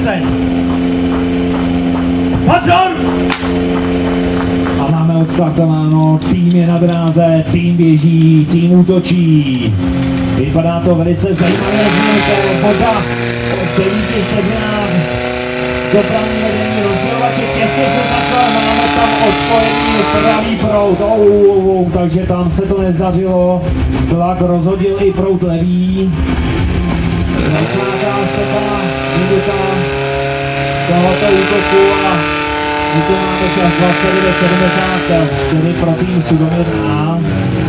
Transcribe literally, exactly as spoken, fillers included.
se! Pozor! A máme odstartováno, tým je na dráze, tým běží, tým útočí. Vypadá to velice zajímavé změnce, voda po devíti vteřinách. Dopravní vedení rozdělovače těsně se takhle, máme tam odpojený pravý proud, oh, oh, oh, takže tam se to nezdařilo. Tlak rozhodil i proud levý. dvacátá čtvrtá minuta tohoto útoku a my tu máme čas dvacet devět sedmdesát čtyři pro tým Sudomir A.